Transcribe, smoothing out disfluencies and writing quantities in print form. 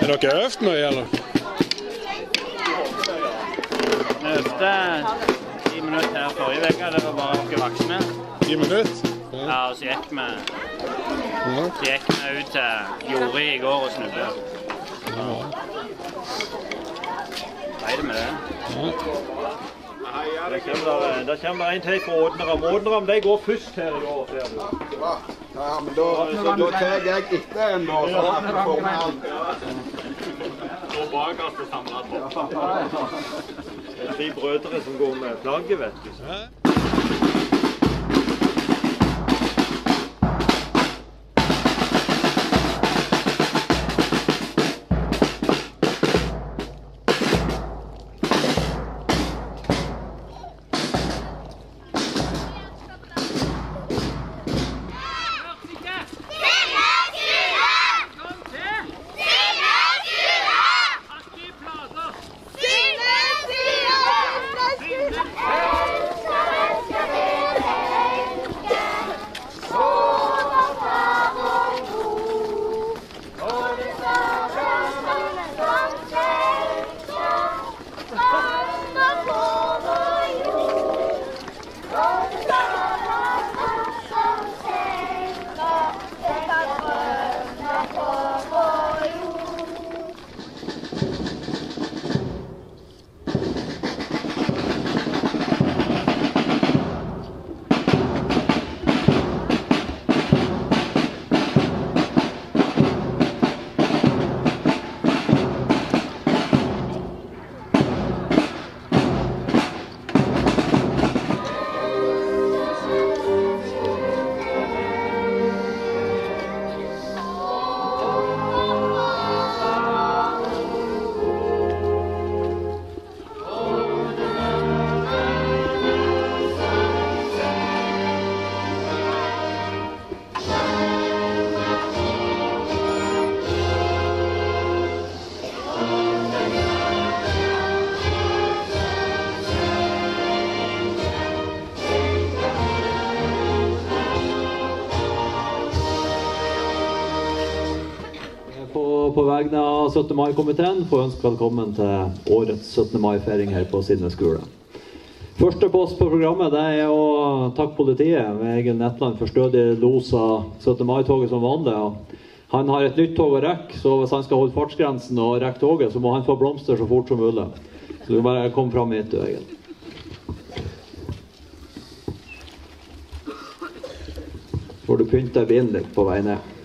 dere øvd mye, eller? Vi øvde 10 minutter her forrige vekk, det var bare dere voksne. 10 minutter? Ja, og så gikk vi ut til Jori i går og snudde. Hva er det med det? Da kommer det en til fra Ådneram. Ådneram, de går først her i år, ser du. Ja, men da tar jeg etter en da, så at vi får med alt. Og bakast og samlet på. Det er 3 brødre som går med flagget, vet du. På vegne av 17. mai-komiteen får jeg ønske velkommen til årets 17. mai-feiring her på Sindnes skole. Første post på programmet det er å takke politiet med Egil Netland for stødig los av 17. mai-toget som vanlig. Han har et nytt tog å rekke, så hvis han skal holde fartsgrensen og rekke toget, så må han få blomster så fort som mulig. Så du bare kom fram hit, du, Egil. Får du pynte bilen litt på vei ned.